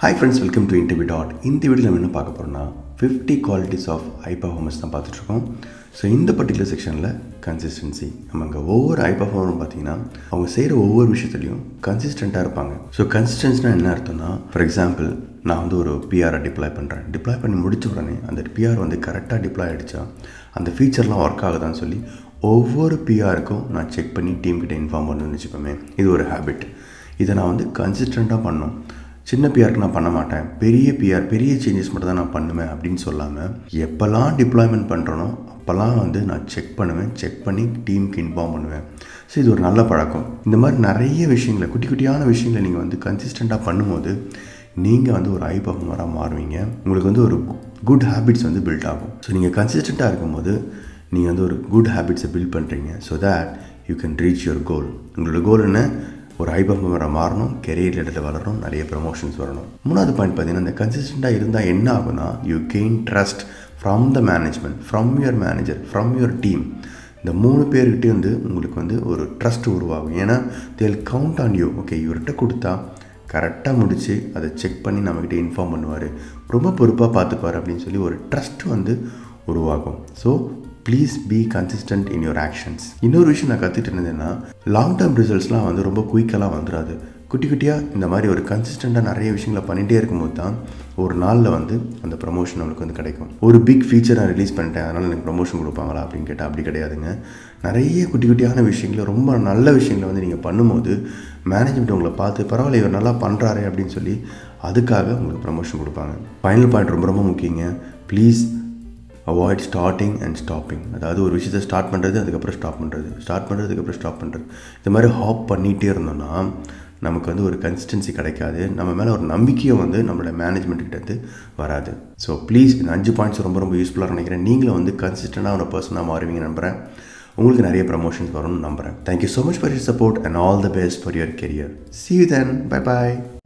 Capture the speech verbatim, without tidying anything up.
Hi friends, welcome to InterviewDOT. இந்த வீடியோவில் நம்ம என்ன பார்க்க போகிறோம்னா fifty qualities of high performance தான் பார்த்துட்ருக்கோம். ஸோ இந்த பர்டிகுலர் செக்ஷனில் கன்சிஸ்டன்சி நம்ம அங்கே ஒவ்வொரு ஹை பர்ஃபார்மரும் பார்த்தீங்கன்னா அவங்க செய்கிற ஒவ்வொரு விஷயத்துலையும் கன்சிஸ்டண்ட்டாக இருப்பாங்க. ஸோ கன்சிஸ்டன்ஸ்னால் என்ன அர்த்தம்னா, ஃபார் எக்ஸாம்பிள் நான் வந்து ஒரு பிஆரை டிப்ளாய் பண்ணுறேன். டிப்ளாய் பண்ணி முடித்த உடனே அந்த பிஆர் வந்து கரெக்டாக டிப்ளாய் ஆகிடுச்சா, அந்த ஃபீச்சர்லாம் ஒர்க் ஆகுதான்னு சொல்லி ஒவ்வொரு பிஆருக்கும் நான் செக் பண்ணி டீம்கிட்ட இன்ஃபார்ம் பண்ணணும்னு வச்சுப்போமே. இது ஒரு ஹேபிட். இதை நான் வந்து கன்சிஸ்டண்ட்டாக பண்ணணும். சின்ன பிஆருக்கு நான் பண்ண மாட்டேன், பெரிய பிஆர் பெரிய சேஞ்சஸ் மட்டும் தான் நான் பண்ணுவேன் அப்படின்னு சொல்லாமல் எப்போல்லாம் டிப்ளாய்மெண்ட் பண்ணுறனோ அப்போல்லாம் வந்து நான் செக் பண்ணுவேன். செக் பண்ணி டீமுக்கு இன்ஃபார்ம் பண்ணுவேன். ஸோ இது ஒரு நல்ல பழக்கம். இந்த மாதிரி நிறைய விஷயங்களை, குட்டி குட்டியான விஷயங்களை நீங்கள் வந்து கன்சிஸ்டண்ட்டாக பண்ணும்போது நீங்கள் வந்து ஒரு ஹை பர்ஃபார்மராக மாறுவீங்க. உங்களுக்கு வந்து ஒரு குட் ஹேபிட்ஸ் வந்து பில்ட் ஆகும். ஸோ நீங்கள் கன்சிஸ்டண்ட்டாக இருக்கும்போது நீங்கள் வந்து ஒரு குட் ஹேபிட்ஸை பில்ட் பண்ணுறீங்க. So that you can reach your goal. உங்களோட கோல் என்ன? ஒரு ஹை பர்ஃபார்மராக மாறணும், கெரியர் இடத்துல வளரணும், நிறைய ப்ரமோஷன்ஸ் வரணும். மூணாவது பாயிண்ட் பார்த்தீங்கன்னா, இந்த கன்சிஸ்டண்ட்டாக இருந்தால் என்ன ஆகுனா, you gain trust from the management, from your manager, from your team. இந்த மூணு பேர்கிட்டே வந்து உங்களுக்கு வந்து ஒரு ட்ரஸ்ட் உருவாகும். ஏன்னா தேல் கவுண்ட் ஆன் யூ. ஓகே, இவர்கிட்ட கொடுத்தா கரெக்டாக முடித்து அதை செக் பண்ணி நம்மக்கிட்ட இன்ஃபார்ம் பண்ணுவார், ரொம்ப பொறுப்பாக பார்த்துப்பார் அப்படின்னு சொல்லி ஒரு ட்ரஸ்ட் வந்து உருவாகும். So please be consistent in your actions. இன்னொரு விஷயம் நான் கற்றுட்டு இருந்தேன்னா, லாங் டேர்ம் ரிசல்ட்ஸ்லாம் வந்து ரொம்ப குயிக்கெல்லாம் வந்துடாது. குட்டி குட்டியாக இந்த மாதிரி ஒரு கன்சிஸ்டண்ட்டாக நிறைய விஷயங்களை பண்ணிகிட்டே இருக்கும்போது தான் ஒரு நாளில் வந்து அந்த ப்ரமோஷன் நம்மளுக்கு வந்து கிடைக்கும். ஒரு பிக் ஃபீச்சர் நான் ரிலீஸ் பண்ணிட்டேன் அதனால் எனக்கு ப்ரமோஷன் கொடுப்பாங்களா அப்படின்னு கேட்டால் அப்படி கிடையாதுங்க. நிறைய குட்டி குட்டியான விஷயங்களை, ரொம்ப நல்ல விஷயங்களை வந்து நீங்கள் பண்ணும்போது மேனேஜ்மெண்ட் உங்களை பார்த்து பரவாயில்ல இவர் நல்லா பண்ணுறாரு அப்படின்னு சொல்லி அதுக்காக உங்களுக்கு ப்ரமோஷன் கொடுப்பாங்க. ஃபைனல் பாயிண்ட் ரொம்ப ரொம்ப முக்கியங்க. Please avoid starting and stopping. அதாவது ஒரு விஷயத்தை ஸ்டார்ட் பண்ணுறது, அதுக்கப்புறம் ஸ்டாப் பண்ணுறது, ஸ்டார்ட் பண்ணுறது, அதுக்கப்புறம் ஸ்டாப் பண்ணுறது. இந்த மாதிரி ஹாப் பண்ணிகிட்டே இருந்தோம்னா நமக்கு வந்து ஒரு கன்சிஸ்டன்சி கிடைக்காது. நம்ம மேலே ஒரு நம்பிக்கையை வந்து நம்மளோட மேனேஜ்மெண்ட்டுக்கிட்ட வராது. ஸோ ப்ளீஸ் இந்த அஞ்சு பாயிண்ட்ஸ் ரொம்ப ரொம்ப யூஸ்ஃபுல்லாக நினைக்கிறேன். நீங்களும் வந்து கன்சிஸ்டண்டாக ஒரு பர்சனாக மாறுவீங்க நம்புகிறேன். உங்களுக்கு நிறைய ப்ரமோஷன்ஸ் வரும்னு நம்புகிறேன். Thank you so much for your support and all the best for your career. See you then. Bye bye.